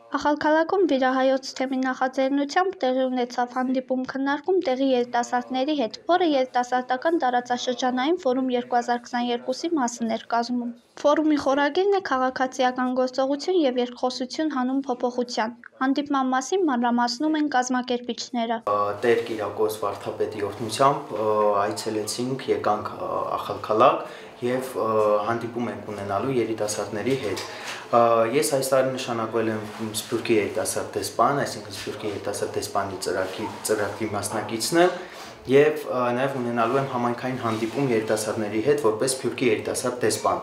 Ախալքալաքում վիրահայոց թեմի նախաձեռնությամբ տեղի ունեցավ հանդիպում քննարկում տեղի երիտասարդների հետ, որը երիտասարդական տարածաշրջանային ֆորում 2022-ի մասն էր կազմում։ Ֆորումի խորագիրն է «Քաղաքացիական գործողություն և երկխոսություն հանուն փոփոխության»։ Հանդիպման մասին մանրամասնում են կազմակերպիչները։ Տեր Կիրակոս վարդապետի օրհնությամբ այցելեցինք, եկանք Ախալքալակ և հանդիպում ենք ունենալու երիտասարդների հետ։ Ես այս տարի նշանակվել եմ Սփյուռքի երիտասարդ դեսպան, այսինքն Սփյուռքի երիտասարդ դեսպանի ծրագրի մասնակիցն եմ և նաև ունենալու եմ համայնքային հանդիպում երիտասարդների հետ որպես Սփյուռքի երիտասարդ դեսպան։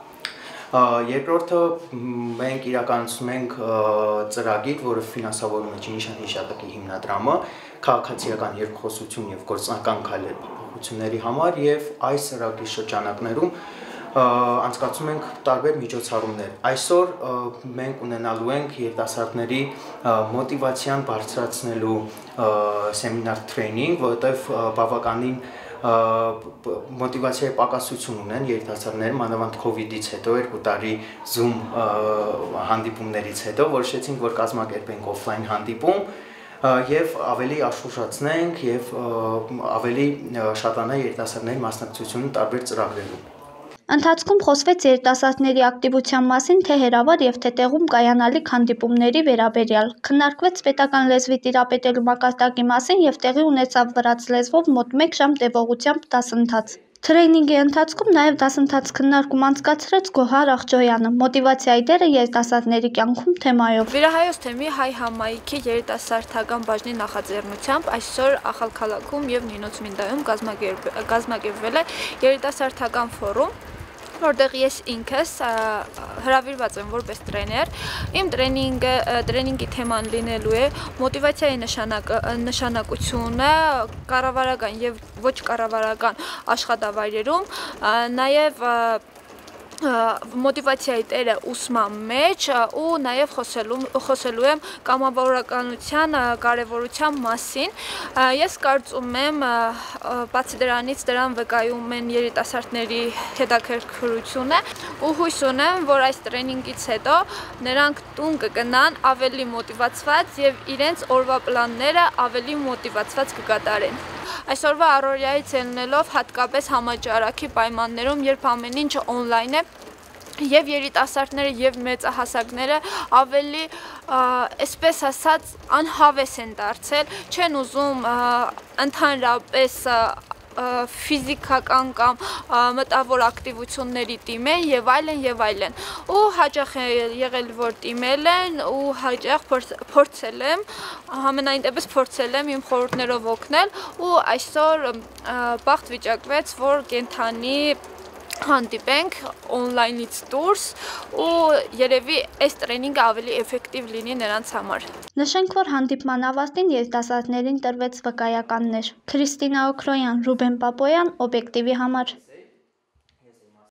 Երկրորդը մենք իրականացնում ենք ծրագիր, որը ֆինանսավորում է Ջինիշան հիշատակի հիմնադրամը, քաղաքացիական երկխոսություն և գործնական քայլեր փոփոխությունների համար և այս ծրագրի շրջանակներում անցկացնում ենք տարբեր միջոցառումներ։ Այսօր մենք ունենալու ենք երիտասարդների մոտիվացիան բարձրացնելու սեմինար տրեյնինգ, որովհետև բավականին մոտիվացիայի պակասություն ունեն երիտասարդները, մանավանդ COVID-ից հետո 2 տարի Zoom հանդիպումներից հետո որոշեցինք, որ կազմակերպենք օֆլայն հանդիպում և ավելի աշխուժացնենք և ավելի շատանա երիտասարդների մասնակցությունը տարբեր ծրագրերում։ Ընթացքում խոսվեց երիտասարդների ակտիվության մասին թե հեռավոր և թե տեղում կայանալիք հանդիպումների վերաբերյալ։ Քննարկվեց պետական լեզվի տիրապետելու մակարդակի մասին և տեղի ունեցավ վրաց լեզվով մոտ 1 ժամ տևողությամբ դասընթաց։ Թրեյնինգի ընթացքում նաև դասընթաց քննարկում անցկացրեց Գոհար Աղջոյանը՝ մոտիվացիայի դերը երիտասարդների կյանքում թեմայով։ Վիրահայոց թեմի հայ համայնքի երիտասարդական բաժնի նախաձեռնությամբ այսօր Ախալքալաքում և Նինոց-Մինդայում կազմակերպվել է երիտասարդական ֆորում, որտեղ ես ինքս հրավիրված եմ որպես տրեյներ։ Իմ տրեյնինգի թեման լինելու է մոտիվացիայի նշանակությունը կառավարական և ոչ կառավարական աշխատավայրերում, նաև մոտիվացիայի տերը ուսման մեջ ու նաև խոսելու եմ կամավորականության կարևորության մասին։ Ես կարծում եմ, բացի դրանից դրան վկայում են երիտասարդների հետաքրքրությունը ու հույս ունեմ, որ այս տրեյնինգից հետո նրանք տուն կգնան ավելի մոտիվացված և իրենց օրվա պլանները ավելի մոտիվացված կկատարեն։ Այսօրվա առօրյայից ելնելով հատկապես համաճարակի պայմաններում, երբ ամեն ինչը օնլայն է, և երիտասարդները և մեծահասակները ավելի, այսպես ասած, անհավես են դարձել, չեն ուզում ընդհանրապես ֆիզիկական կամ մտավոր ակտիվությունների դիմել և այլն և այլն։ Ու հաճախ է եղել, որ դիմել են ու հաճախ փորձել եմ, համենայն դեպս փորձել եմ իմ խորհուրդներով օգնել ու այսօր բախտ վիճակվեց, որ կենդանի հանդիպենք օնլայնից դուրս ու երևի այս տրեյնինգը ավելի էֆեկտիվ լինի նրանց համար։ Նշենք, որ հանդիպման ավարտին երիտասարդներին տրվեց վկայականներ։ Քրիստինա Օքրոյան, Ռուբեն Պապոյան, Օբյեկտիվի համար։